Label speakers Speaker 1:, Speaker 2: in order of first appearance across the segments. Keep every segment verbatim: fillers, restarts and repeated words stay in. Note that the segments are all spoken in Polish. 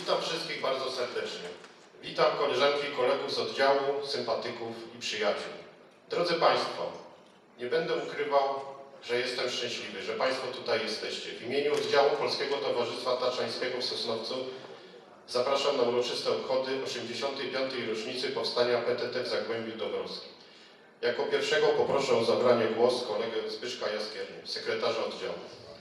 Speaker 1: Witam wszystkich bardzo serdecznie. Witam koleżanki i kolegów z oddziału, sympatyków i przyjaciół. Drodzy Państwo, nie będę ukrywał, że jestem szczęśliwy, że Państwo tutaj jesteście. W imieniu oddziału Polskiego Towarzystwa Tatrzańskiego w Sosnowcu zapraszam na uroczyste obchody osiemdziesiątej piątej rocznicy powstania P T T w Zagłębiu Dąbrowskim. Jako pierwszego poproszę o zabranie głosu kolegę Zbyszka Jaskierny, sekretarza oddziału.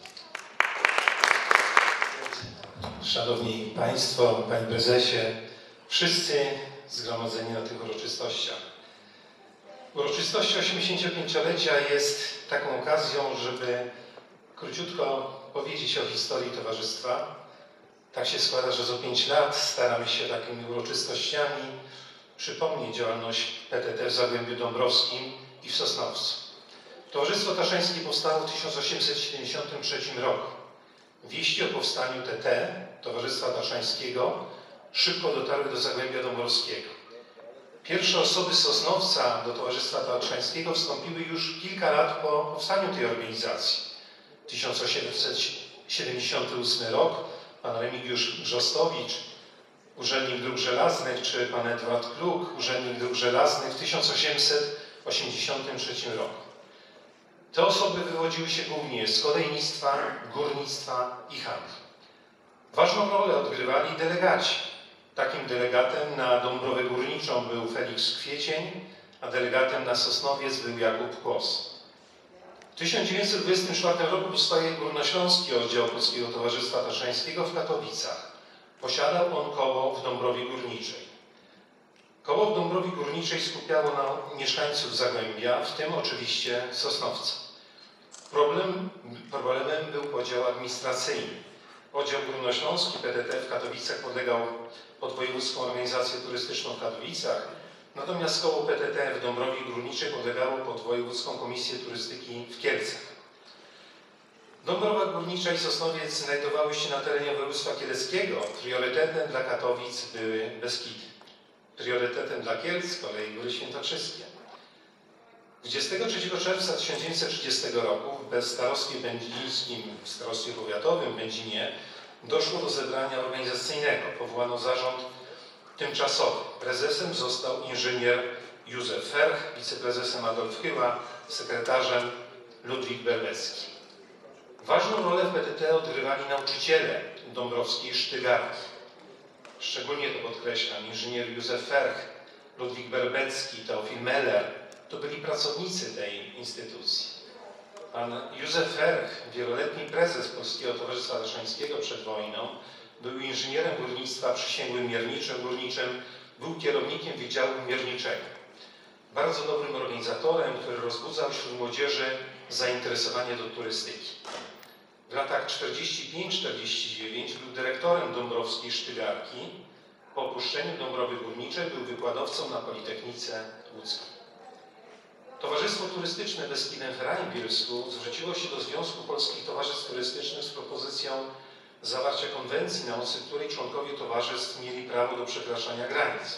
Speaker 2: Szanowni Państwo, Panie Prezesie, wszyscy zgromadzeni na tych uroczystościach. Uroczystość osiemdziesięciopięciolecia jest taką okazją, żeby króciutko powiedzieć o historii Towarzystwa. Tak się składa, że co pięć lat staramy się takimi uroczystościami przypomnieć działalność P T T w Zagłębiu Dąbrowskim i w Sosnowcu. Towarzystwo Tatrzańskie powstało w tysiąc osiemset siedemdziesiątym trzecim roku. Wieści o powstaniu T T, Towarzystwa Tatrzańskiego, szybko dotarły do Zagłębia Dąbrowskiego. Pierwsze osoby z Sosnowca do Towarzystwa Tatrzańskiego wstąpiły już kilka lat po powstaniu tej organizacji. tysiąc osiemset siedemdziesiąty ósmy rok, pan Remigiusz Brzostowicz, urzędnik dróg żelaznych, czy pan Edward Kluk, urzędnik dróg żelaznych w tysiąc osiemset osiemdziesiątym trzecim roku. Te osoby wywodziły się głównie z kolejnictwa, górnictwa i handlu. Ważną rolę odgrywali delegaci. Takim delegatem na Dąbrowę Górniczą był Felix Kwiecień, a delegatem na Sosnowiec był Jakub Kłos. W tysiąc dziewięćset dwudziestym czwartym roku powstaje Górnośląski Oddział Polskiego Towarzystwa Tatrzańskiego w Katowicach. Posiadał on koło w Dąbrowie Górniczej. Koło w Dąbrowie Górniczej skupiało na mieszkańców Zagłębia, w tym oczywiście Sosnowca. Problem, problemem był podział administracyjny. Oddział Górnośląski P T T w Katowicach podlegał pod Wojewódzką Organizację Turystyczną w Katowicach, natomiast koło P T T w Dąbrowie Górniczej podlegało pod Wojewódzką Komisję Turystyki w Kielcach. Dąbrowa Górnicza i Sosnowiec znajdowały się na terenie województwa kieleckiego. Priorytetem dla Katowic były Beskidy. Priorytetem dla Kielc z kolei Góry Świętokrzyskie. dwudziestego trzeciego czerwca tysiąc dziewięćset trzydziestego roku w starostwie będzińskim, w starostwie powiatowym w Będzinie doszło do zebrania organizacyjnego. Powołano zarząd tymczasowy. Prezesem został inżynier Józef Ferch, wiceprezesem Adolf Chyła, sekretarzem Ludwik Berbecki. Ważną rolę w P T T odgrywali nauczyciele dąbrowskiej sztygarki. Szczególnie to podkreślam, inżynier Józef Ferch, Ludwik Berbecki, Teofil Meller, to byli pracownicy tej instytucji. Pan Józef Ferch, wieloletni prezes Polskiego Towarzystwa Tatrzańskiego przed wojną, był inżynierem górnictwa, przysięgłym mierniczym górniczym, był kierownikiem Wydziału Mierniczego. Bardzo dobrym organizatorem, który rozbudzał wśród młodzieży zainteresowanie do turystyki. W latach czterdziestym piątym do czterdziestego dziewiątego był dyrektorem dąbrowskiej sztygarki. Po opuszczeniu Dąbrowy Górniczej był wykładowcą na Politechnice Łódzkiej. Towarzystwo Turystyczne Beskidem-Ferain w Bielsku zwróciło się do Związku Polskich Towarzystw Turystycznych z propozycją zawarcia konwencji, na mocy której członkowie towarzystw mieli prawo do przekraczania granic.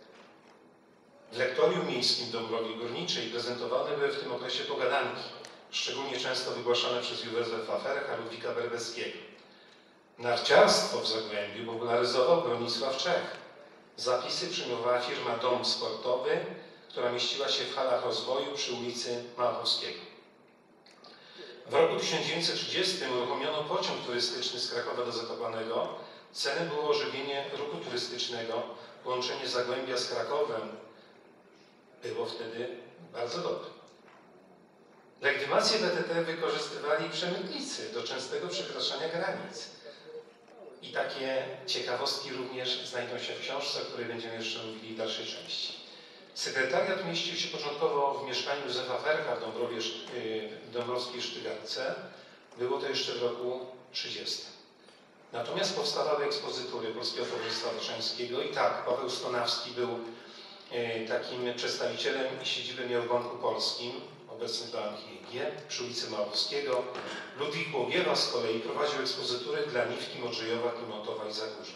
Speaker 2: W lektorium miejskim Dąbrowie Górniczej prezentowane były w tym okresie pogadanki, szczególnie często wygłaszane przez Józefa Fercha, Ludwika Berbeckiego. Narciarstwo w Zagłębiu popularyzował Bronisław Czech. Zapisy przyjmowała firma Dom Sportowy, która mieściła się w halach rozwoju przy ulicy Małachowskiego. W roku tysiąc dziewięćset trzydziestym uruchomiono pociąg turystyczny z Krakowa do Zakopanego. Celem było ożywienie ruchu turystycznego. Połączenie Zagłębia z Krakowem było wtedy bardzo dobre. Legitymację P T T wykorzystywali przemytnicy do częstego przekraczania granic. I takie ciekawostki również znajdą się w książce, o której będziemy jeszcze mówili w dalszej części. Sekretariat mieścił się początkowo w mieszkaniu Józefa Fercha w Dąbrowie, w Dąbrowskiej Sztygarce. Było to jeszcze w roku trzydziestym. Natomiast powstawały ekspozytury Polskiego Towarzystwa Tatrzańskiego i tak, Paweł Stonawski był takim przedstawicielem i siedzibę miał w Banku Polskim, obecny Bank I G, przy ulicy Małowskiego. Ludwik Łogiewa z kolei prowadził ekspozytury dla Niwki, Modrzejowa, Klimontowa i Zagórza.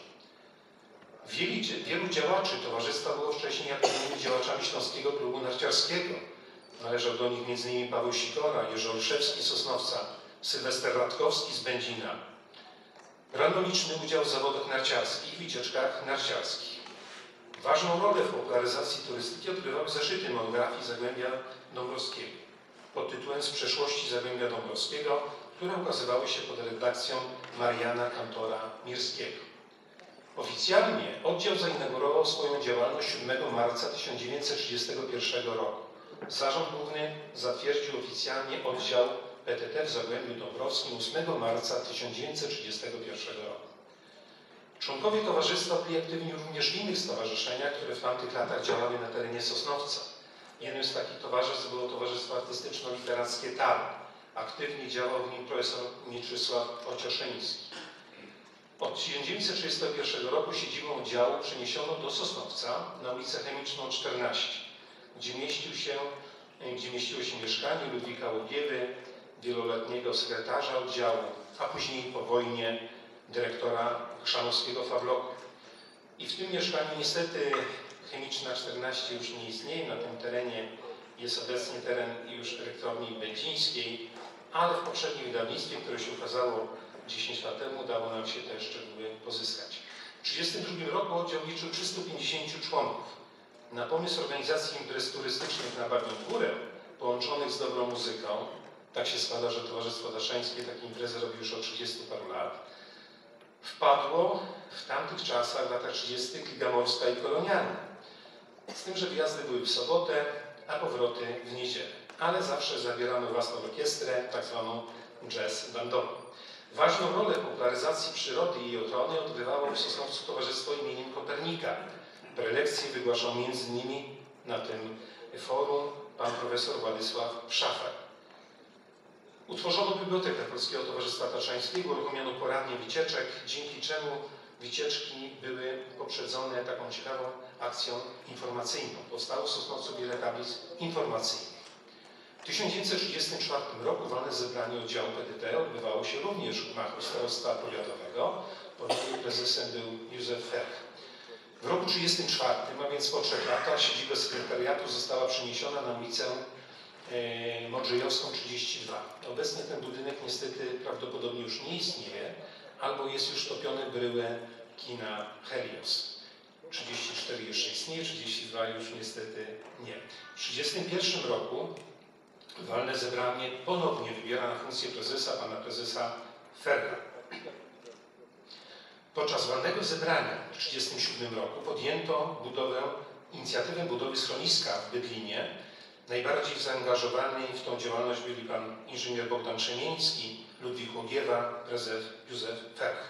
Speaker 2: Wielu, wielu działaczy towarzystwa było wcześniej aktywnymi działaczami Śląskiego Klubu Narciarskiego. Należał do nich między innymi Paweł Sikora, Jerzy Olszewski z Sosnowca, Sylwester Radkowski z Będzina. Brano liczny udział w zawodach narciarskich, wycieczkach narciarskich. Ważną rolę w popularyzacji turystyki odgrywały zeszyty monografii Zagłębia Dąbrowskiego pod tytułem Z przeszłości Zagłębia Dąbrowskiego, które ukazywały się pod redakcją Mariana Kantora-Mirskiego. Oficjalnie oddział zainaugurował swoją działalność siódmego marca tysiąc dziewięćset trzydziestego pierwszego roku. Zarząd Główny zatwierdził oficjalnie oddział P T T w Zagłębiu Dąbrowskim ósmego marca tysiąc dziewięćset trzydziestego pierwszego roku. Członkowie towarzystwa byli aktywni również w innych stowarzyszeniach, które w tamtych latach działały na terenie Sosnowca. Jednym z takich towarzystw było Towarzystwo Artystyczno-Literackie T A R. Aktywnie działał w nim profesor Mieczysław Ocioszyński. Od tysiąc dziewięćset trzydziestego pierwszego roku siedzibę oddziału przeniesiono do Sosnowca na ulicę Chemiczną czternaście, gdzie, mieścił się, gdzie mieściło się mieszkanie Ludwika Łogiewy, wieloletniego sekretarza oddziału, a później po wojnie dyrektora chrzanowskiego Fabloku. I w tym mieszkaniu niestety Chemiczna czternaście już nie istnieje, na tym terenie jest obecnie teren już elektrowni będzińskiej, ale w poprzednim wydawnictwie, które się ukazało dziesięć lat temu, udało nam się te szczegóły pozyskać. W tysiąc dziewięćset trzydziestym drugim roku oddział liczył trzystu pięćdziesięciu członków. Na pomysł organizacji imprez turystycznych na Babią Górę, połączonych z dobrą muzyką, tak się składa, że Towarzystwo Daszańskie takie imprezy robi już od trzydziestu paru lat, wpadło w tamtych czasach, w latach trzydziestych Liga Morska i Kolonialna. Z tym, że wyjazdy były w sobotę, a powroty w niedzielę. Ale zawsze zabierano własną orkiestrę, tak zwaną jazz bandową. Ważną rolę w popularyzacji przyrody i jej ochrony odgrywało w Sosnowcu Towarzystwo imieniem Kopernika. Prelekcje wygłaszał między innymi na tym forum pan profesor Władysław Szafer. Utworzono Bibliotekę Polskiego Towarzystwa Tatrzańskiego, uruchomiono poradnie wycieczek, dzięki czemu wycieczki były poprzedzone taką ciekawą akcją informacyjną. Powstało w Sosnowcu wiele tablic informacyjnych. W tysiąc dziewięćset trzydziestym czwartym roku walne zebranie oddziału P T T odbywało się również w gmachu starostwa powiatowego, pod którym prezesem był Józef Ferch. W roku tysiąc dziewięćset trzydziestym czwartym, a więc po trzech latach, siedziba sekretariatu została przeniesiona na ulicę e, Modrzejowską trzydzieści dwa. Obecnie ten budynek niestety prawdopodobnie już nie istnieje, albo jest już topiony bryłę kina Helios. trzydzieści cztery jeszcze istnieje, trzydzieści dwa już niestety nie. W tysiąc dziewięćset trzydziestym pierwszym roku walne zebranie ponownie wybiera na funkcję prezesa pana prezesa Fercha. Podczas walnego zebrania w tysiąc dziewięćset trzydziestym siódmym roku podjęto budowę, inicjatywę budowy schroniska w Bydlinie. Najbardziej zaangażowani w tą działalność byli pan inżynier Bogdan Trzemieński, Ludwik Łogiewa, prezes Józef Ferch.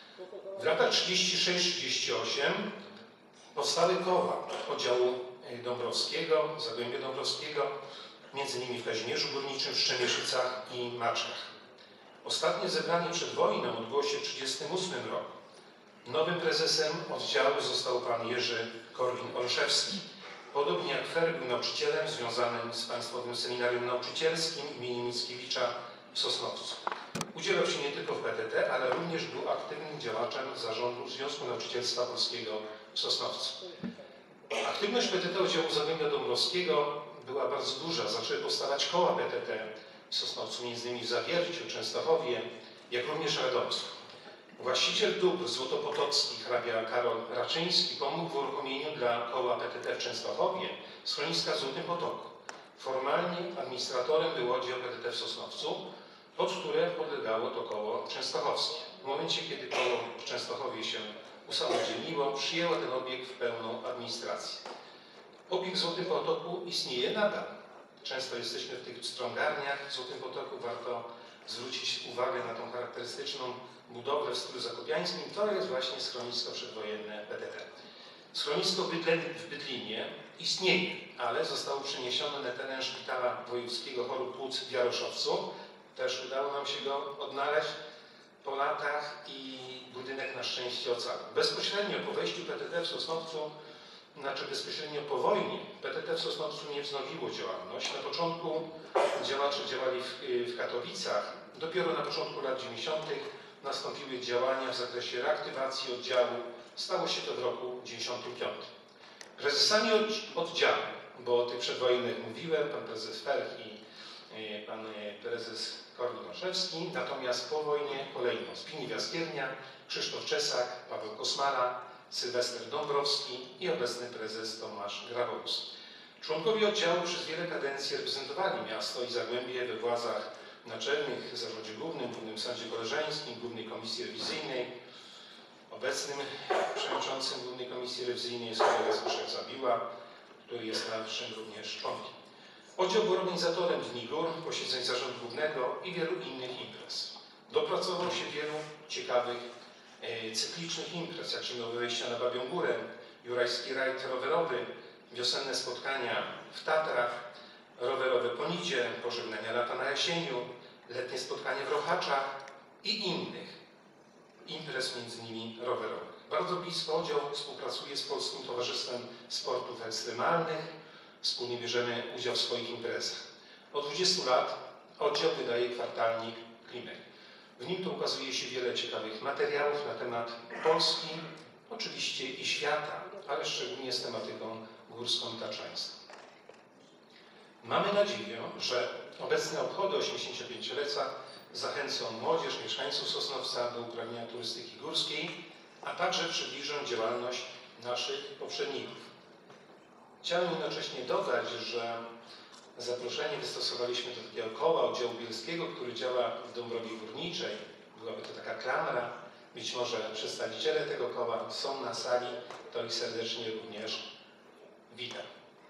Speaker 2: W latach trzydziestym szóstym trzydziestym ósmym powstały koła oddziału Dąbrowskiego, Zagłębia Dąbrowskiego, między innymi w Kazimierzu Górniczym, w Szczemieszycach i Maczkach. Ostatnie zebranie przed wojną odbyło się w tysiąc dziewięćset trzydziestym ósmym roku. Nowym prezesem oddziału został pan Jerzy Korwin-Olszewski. Podobnie jak Ferch był nauczycielem związanym z Państwowym Seminarium Nauczycielskim im. Mickiewicza w Sosnowcu. Udzielał się nie tylko w P T T, ale również był aktywnym działaczem zarządu Związku Nauczycielstwa Polskiego w Sosnowcu. Aktywność P T T oddziału Zagłębia Dąbrowskiego była bardzo duża. Zaczęły powstawać koła P T T w Sosnowcu, między innymi w Zawierciu, Częstochowie, jak również Radomsku. Właściciel dóbr złotopotocki, hrabia Karol Raczyński, pomógł w uruchomieniu dla koła P T T w Częstochowie schroniska w Złotym Potoku. Formalnie administratorem był oddział P T T w Sosnowcu, pod które podlegało to koło częstochowskie. W momencie, kiedy koło w Częstochowie się usamodzielniło, przyjęło ten obiekt w pełną administrację. Obiekt w Złotym Potoku istnieje nadal. Często jesteśmy w tych strągarniach w Złotym Potoku. Warto zwrócić uwagę na tą charakterystyczną budowlę w stylu zakopiańskim. To jest właśnie schronisko przedwojenne P T T. Schronisko w Bydlinie istnieje, ale zostało przeniesione na teren Szpitala Wojewódzkiego Chorób Płuc w Jaroszowcu. Też udało nam się go odnaleźć po latach i budynek na szczęście ocalił. Bezpośrednio po wejściu P T T w Sosnowcu, znaczy bezpośrednio po wojnie, P T T w Sosnowcu nie wznowiło działalność. Na początku działacze działali w, w Katowicach. Dopiero na początku lat dziewięćdziesiątych nastąpiły działania w zakresie reaktywacji oddziału. Stało się to w roku dziewięćdziesiątym piątym. Prezesami oddziału, bo o tych przedwojennych mówiłem, pan prezes Ferch i pan prezes Korwin Olszewski, natomiast po wojnie kolejno Zbigniew Jaskiernia, Krzysztof Czesak, Paweł Kosmala, Sylwester Dąbrowski i obecny prezes Tomasz Graborus. Członkowie oddziału przez wiele kadencji reprezentowali miasto i Zagłębie we władzach naczelnych, w zarządzie głównym, Głównym Sądzie Koleżeńskim, Głównej Komisji Rewizyjnej. Obecnym przewodniczącym Głównej Komisji Rewizyjnej jest kolega Zbyszek Zabiła, który jest naszym również członkiem. Oddział był organizatorem Dni Gór, posiedzeń zarządu głównego i wielu innych imprez. Dopracował się wielu ciekawych, e, cyklicznych imprez, jak Zimowe wejścia na Babią Górę, Jurajski rajd rowerowy, wiosenne spotkania w Tatrach, rowerowe Ponidzie, pożegnania lata na Jasieniu, letnie spotkanie w Rochaczach i innych imprez, między innymi rowerowych. Bardzo blisko oddział współpracuje z Polskim Towarzystwem Sportów Ekstremalnych. Wspólnie bierzemy udział w swoich imprezach. Od dwudziestu lat oddział wydaje kwartalnik Klimek. W nim to ukazuje się wiele ciekawych materiałów na temat Polski, oczywiście i świata, ale szczególnie z tematyką górską i taczańską. Mamy nadzieję, że obecne obchody osiemdziesięciopięciolecia zachęcą młodzież, mieszkańców Sosnowca do uprawiania turystyki górskiej, a także przybliżą działalność naszych poprzedników. Chciałem jednocześnie dodać, że zaproszenie wystosowaliśmy do takiego koła oddziału bielskiego, który działa w Dąbrowie Górniczej. Byłaby to taka klamra. Być może przedstawiciele tego koła są na sali, to ich serdecznie również witam.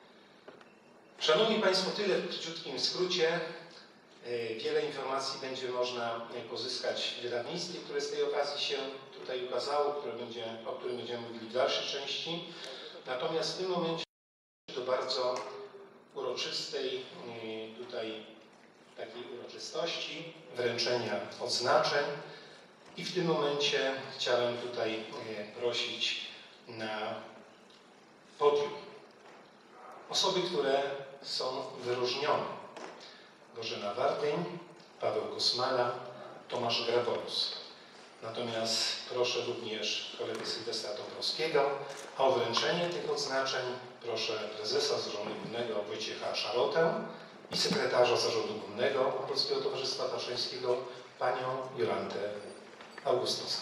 Speaker 2: Szanowni Państwo, tyle w króciutkim skrócie. Wiele informacji będzie można pozyskać w wydawnictwie, które z tej okazji się tutaj ukazało, które będzie, o którym będziemy mówili w dalszej części. Natomiast w tym momencie do bardzo uroczystej tutaj takiej uroczystości, wręczenia odznaczeń. I w tym momencie chciałem tutaj prosić na podium osoby, które są wyróżnione. Bożena Wartyń, Paweł Kosmala, Tomasz Graborus. Natomiast proszę również kolegę Sylwestra Dąbrowskiego, a o wręczenie tych odznaczeń proszę prezesa Zarządu Głównego Wojciecha Szarotę i sekretarza Zarządu Głównego Polskiego Towarzystwa Taczańskiego panią Jolantę Augustowską.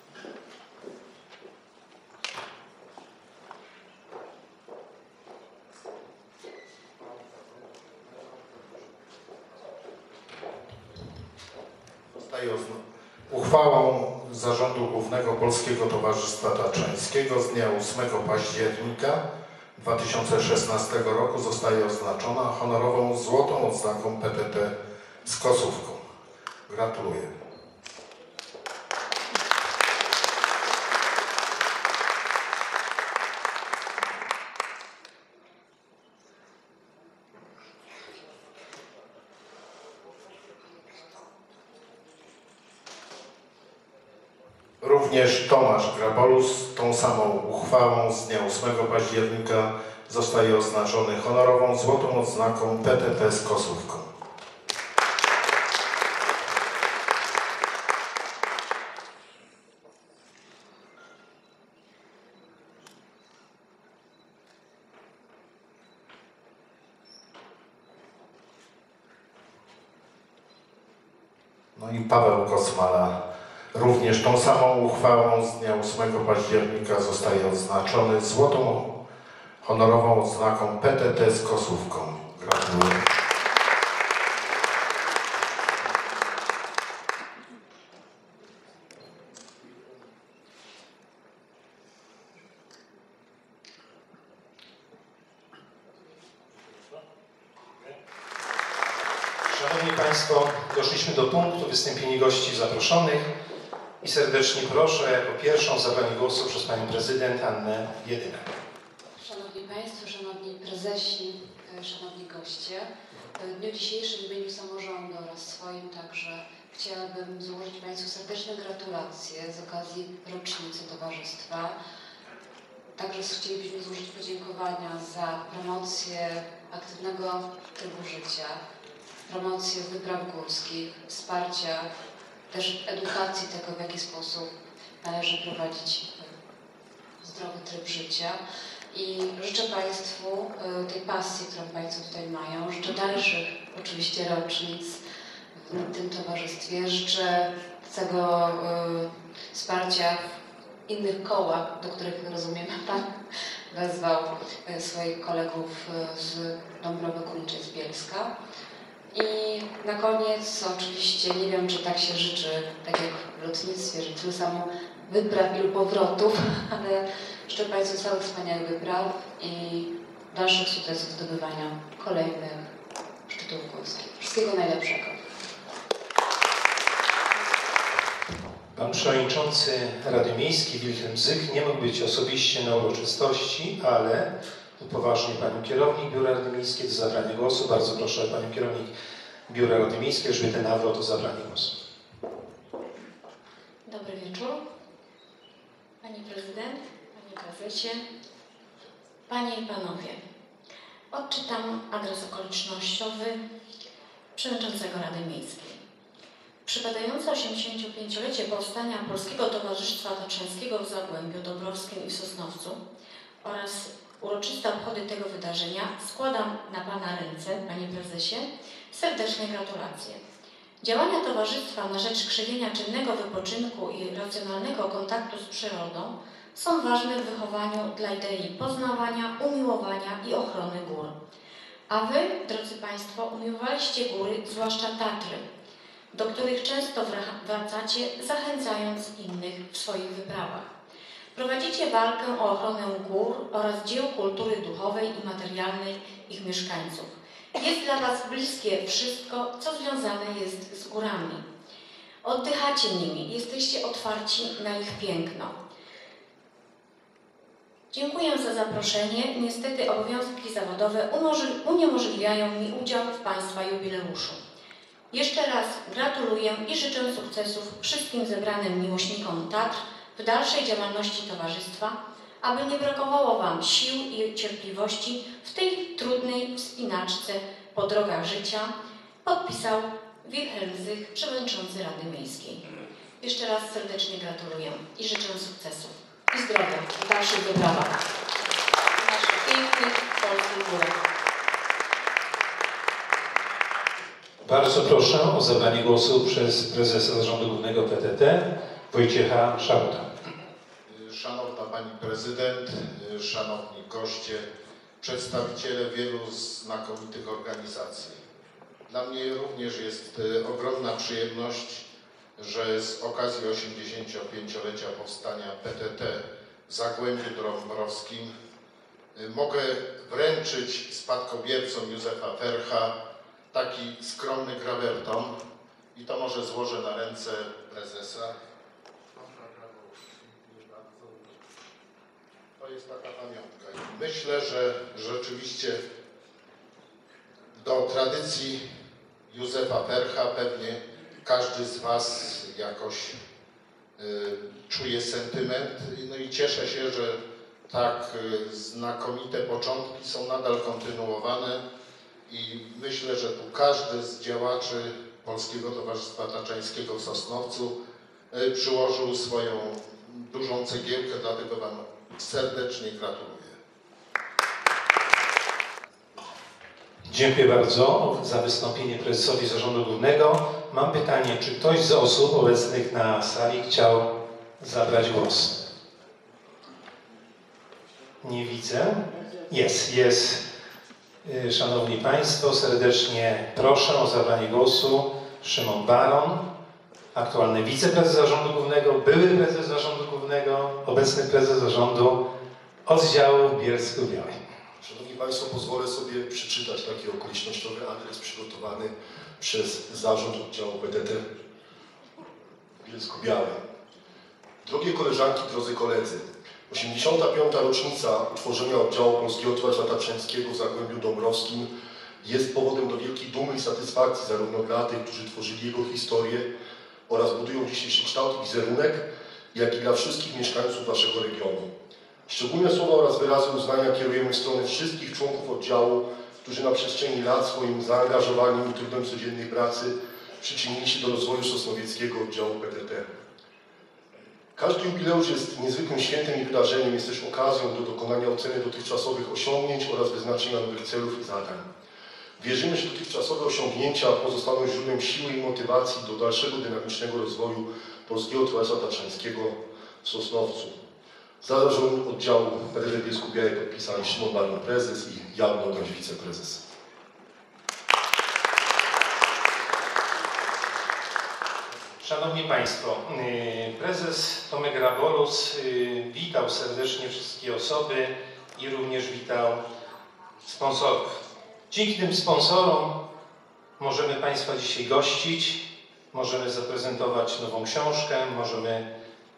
Speaker 3: Uchwałą Zarządu Głównego Polskiego Towarzystwa Taczańskiego z dnia ósmego października dwa tysiące szesnastego roku zostaje oznaczona honorową złotą odznaką P T T z Kosówką. Gratuluję. Również Tomasz Graborus tą samą uchwałą z dnia ósmego października zostaje oznaczony honorową złotą odznaką P T T z Kosówką. No i Paweł Kosmala również tą samą uchwałą z dnia ósmego października zostaje odznaczony złotą honorową odznaką P T T z Kosówką. Gratuluję.
Speaker 2: Szanowni Państwo, doszliśmy do punktu wystąpienia gości zaproszonych i serdecznie proszę jako pierwszą o zabranie głosu przez Panią Prezydent Annę Jedynak.
Speaker 4: Szanowni Państwo, Szanowni Prezesi, Szanowni Goście, w dniu dzisiejszym w imieniu samorządu oraz swoim także chciałabym złożyć Państwu serdeczne gratulacje z okazji rocznicy Towarzystwa. Także chcielibyśmy złożyć podziękowania za promocję aktywnego trybu życia, promocję wypraw górskich, wsparcia, też edukacji tego, w jaki sposób należy prowadzić zdrowy tryb życia. I życzę Państwu tej pasji, którą Państwo tutaj mają. Życzę dalszych oczywiście rocznic w tym towarzystwie. Życzę całego y, wsparcia w innych kołach, do których, rozumiem, Pan wezwał y, swoich kolegów y, z Dąbrowy Górniczej z Bielska. I na koniec oczywiście nie wiem, czy tak się życzy, tak jak w lotnictwie, że tyle samo wypraw, ilu powrotów, ale życzę Państwu całych wspaniałych wypraw i dalszych sukcesów zdobywania kolejnych szczytów górskich. Wszystkiego najlepszego.
Speaker 2: Pan przewodniczący Rady Miejskiej Wilhelm Zych nie mógł być osobiście na uroczystości, ale upoważnił panią kierownik Biura Rady Miejskiej do zabrania głosu. Bardzo proszę panią kierownik Biura Rady Miejskiej Elżbietę Nawrot o zabranie głosu.
Speaker 5: Dobry wieczór. Pani Prezydent, Panie Prezesie, Panie i Panowie. Odczytam adres okolicznościowy Przewodniczącego Rady Miejskiej. Przypadające osiemdziesięciopięciolecie powstania Polskiego Towarzystwa Tatrzańskiego w Zagłębiu Dąbrowskim i w Sosnowcu oraz uroczyste obchody tego wydarzenia składam na Pana ręce, Panie Prezesie, serdeczne gratulacje. Działania Towarzystwa na rzecz krzewienia czynnego wypoczynku i racjonalnego kontaktu z przyrodą są ważne w wychowaniu dla idei poznawania, umiłowania i ochrony gór. A Wy, drodzy Państwo, umiłowaliście góry, zwłaszcza Tatry, do których często wracacie, zachęcając innych w swoich wyprawach. Prowadzicie walkę o ochronę gór oraz dzieł kultury duchowej i materialnej ich mieszkańców. Jest dla Was bliskie wszystko, co związane jest z górami. Oddychacie nimi, jesteście otwarci na ich piękno. Dziękuję za zaproszenie. Niestety obowiązki zawodowe uniemożliwiają mi udział w Państwa jubileuszu. Jeszcze raz gratuluję i życzę sukcesów wszystkim zebranym miłośnikom Tatr w dalszej działalności Towarzystwa, aby nie brakowało Wam sił i cierpliwości w tej trudnej wspinaczce po drogach życia, podpisał Wilhelm Zych, Przewodniczący Rady Miejskiej. Jeszcze raz serdecznie gratuluję i życzę sukcesów i zdrowia w dalszych wyprawach w naszych pięknych polskich górach.
Speaker 2: Bardzo proszę o zabranie głosu przez prezesa Zarządu Głównego P T T Wojciecha Szarota.
Speaker 3: Szanowna Pani Prezydent, szanowni goście, przedstawiciele wielu znakomitych organizacji. Dla mnie również jest ogromna przyjemność, że z okazji osiemdziesięciopięciolecia powstania P T T w Zagłębiu Dąbrowskim mogę wręczyć spadkobiercom Józefa Fercha taki skromny grawerton i to może złożę na ręce prezesa. To jest taka pamiątka i myślę, że rzeczywiście do tradycji Józefa Fercha pewnie każdy z Was jakoś y, czuje sentyment. No i cieszę się, że tak y, znakomite początki są nadal kontynuowane i myślę, że tu każdy z działaczy Polskiego Towarzystwa Tatrzańskiego w Sosnowcu y, przyłożył swoją dużą cegiełkę, dlatego Wam serdecznie gratuluję.
Speaker 2: Dziękuję bardzo za wystąpienie prezesowi Zarządu Głównego. Mam pytanie, czy ktoś z osób obecnych na sali chciał zabrać głos? Nie widzę. Jest, jest. Szanowni Państwo, serdecznie proszę o zabranie głosu Szymon Baron, aktualny wiceprezes Zarządu Głównego, były prezes Zarządu Głównego, obecny prezes Zarządu Oddziału w Bielsku-Białej.
Speaker 6: Szanowni Państwo, pozwolę sobie przeczytać taki okolicznościowy adres przygotowany przez Zarząd Oddziału P T T w Bielsku-Białej. Drogie koleżanki, drodzy koledzy, osiemdziesiąta piąta rocznica utworzenia Oddziału Polskiego Towarzystwa Tatrzańskiego w Zagłębiu Dąbrowskim jest powodem do wielkiej dumy i satysfakcji zarówno dla tych, którzy tworzyli jego historię oraz budują dzisiejszy kształt i wizerunek, jak i dla wszystkich mieszkańców naszego regionu. Szczególne słowa oraz wyrazy uznania kierujemy w stronę wszystkich członków oddziału, którzy na przestrzeni lat swoim zaangażowaniem i trudem codziennej pracy przyczynili się do rozwoju sosnowieckiego oddziału P T T. Każdy jubileusz jest niezwykłym świętem i wydarzeniem, jest też okazją do dokonania oceny dotychczasowych osiągnięć oraz wyznaczenia nowych celów i zadań. Wierzymy, że dotychczasowe osiągnięcia pozostaną źródłem siły i motywacji do dalszego dynamicznego rozwoju Polskiego Towarzystwa Tatrzańskiego w Sosnowcu. Za zarząd oddziału P T T Bielsko-Białej podpisali Szymon Barna, prezes, i Jan Nogaś, wiceprezes.
Speaker 2: Szanowni Państwo, prezes Tomek Grabolus witał serdecznie wszystkie osoby i również witał sponsorów. Dzięki tym sponsorom możemy Państwa dzisiaj gościć, możemy zaprezentować nową książkę, możemy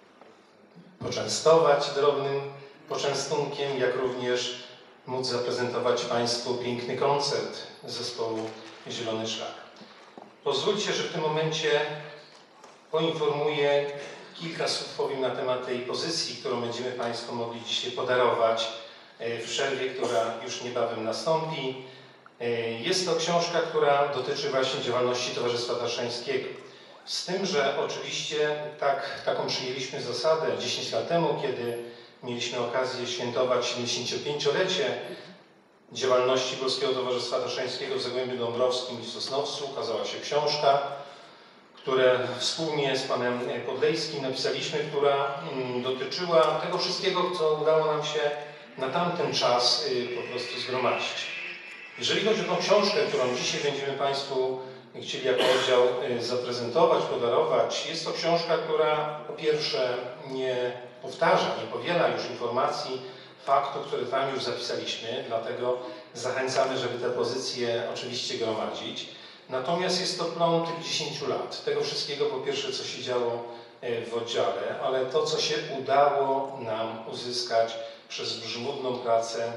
Speaker 2: poczęstować drobnym poczęstunkiem, jak również móc zaprezentować Państwu piękny koncert zespołu Zielony Szlak. Pozwólcie, że w tym momencie poinformuję, kilka słów powiem na temat tej pozycji, którą będziemy Państwu mogli dzisiaj podarować w przerwie, która już niebawem nastąpi. Jest to książka, która dotyczy właśnie działalności Towarzystwa Tatrzańskiego. Z tym, że oczywiście tak, taką przyjęliśmy zasadę dziesięć lat temu, kiedy mieliśmy okazję świętować siedemdziesięciopięciolecie działalności Polskiego Towarzystwa Tatrzańskiego w Zagłębiu Dąbrowskim i w Sosnowcu. Ukazała się książka, które wspólnie z panem Podlejskim napisaliśmy, która dotyczyła tego wszystkiego, co udało nam się na tamten czas po prostu zgromadzić. Jeżeli chodzi o tą książkę, którą dzisiaj będziemy Państwu chcieli jako oddział zaprezentować, podarować, jest to książka, która po pierwsze nie powtarza, nie powiela już informacji, faktów, które tam już zapisaliśmy, dlatego zachęcamy, żeby te pozycje oczywiście gromadzić. Natomiast jest to plon tych dziesięciu lat. Tego wszystkiego po pierwsze, co się działo w oddziale, ale to, co się udało nam uzyskać przez żmudną pracę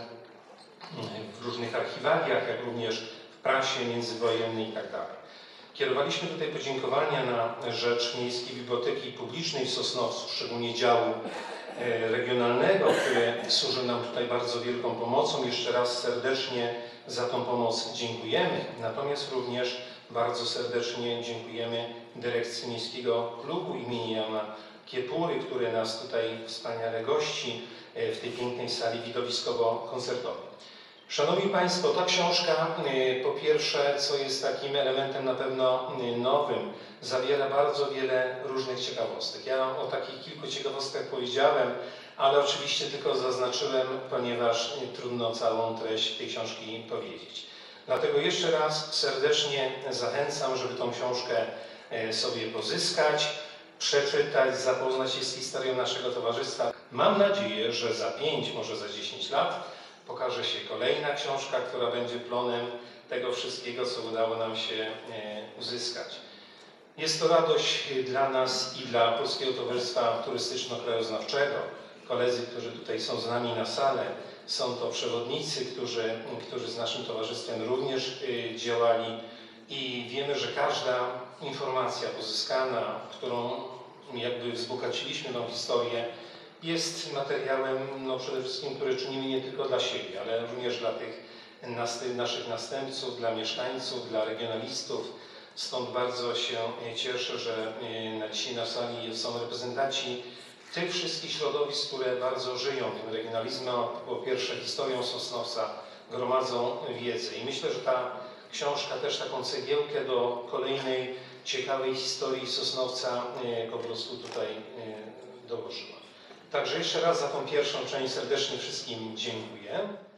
Speaker 2: w różnych archiwaliach, jak również w prasie międzywojennej i tak dalej. Kierowaliśmy tutaj podziękowania na rzecz Miejskiej Biblioteki Publicznej w Sosnowcu, szczególnie działu regionalnego, który służył nam tutaj bardzo wielką pomocą. Jeszcze raz serdecznie za tą pomoc dziękujemy. Natomiast również bardzo serdecznie dziękujemy dyrekcji Miejskiego Klubu imienia Jana Kiepury, który nas tutaj wspaniale gości w tej pięknej sali widowiskowo-koncertowej. Szanowni Państwo, ta książka po pierwsze, co jest takim elementem na pewno nowym, zawiera bardzo wiele różnych ciekawostek. Ja o takich kilku ciekawostkach powiedziałem, ale oczywiście tylko zaznaczyłem, ponieważ trudno całą treść tej książki powiedzieć. Dlatego jeszcze raz serdecznie zachęcam, żeby tą książkę sobie pozyskać, przeczytać, zapoznać się z historią naszego towarzystwa. Mam nadzieję, że za pięć, może za dziesięć lat pokaże się kolejna książka, która będzie plonem tego wszystkiego, co udało nam się uzyskać. Jest to radość dla nas i dla Polskiego Towarzystwa Turystyczno-Krajoznawczego. Koledzy, którzy tutaj są z nami na salę, są to przewodnicy, którzy, którzy z naszym towarzystwem również działali i wiemy, że każda informacja pozyskana, którą jakby wzbogaciliśmy tą historię, jest materiałem no, przede wszystkim, który czynimy nie tylko dla siebie, ale również dla tych naszych następców, dla mieszkańców, dla regionalistów. Stąd bardzo się cieszę, że na dzisiaj na sali są reprezentanci tych wszystkich środowisk, które bardzo żyją tym regionalizmem, po pierwsze historią Sosnowca, gromadzą wiedzę. I myślę, że ta książka też taką cegiełkę do kolejnej ciekawej historii Sosnowca po prostu tutaj dołożyła. Także jeszcze raz za tą pierwszą część serdecznie wszystkim dziękuję.